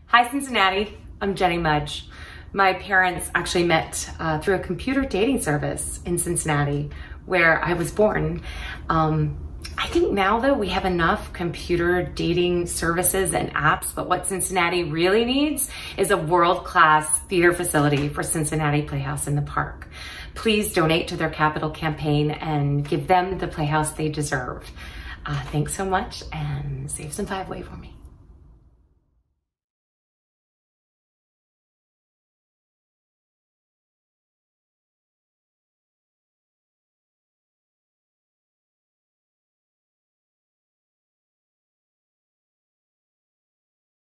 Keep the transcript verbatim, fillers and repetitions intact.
Hi Cincinnati, I'm Jenny Mudge. My parents actually met uh, through a computer dating service in Cincinnati where I was born. Um, I think now though we have enough computer dating services and apps, but what Cincinnati really needs is a world-class theater facility for Cincinnati Playhouse in the Park. Please donate to their capital campaign and give them the playhouse they deserve. Uh, thanks so much, and save some five way for me.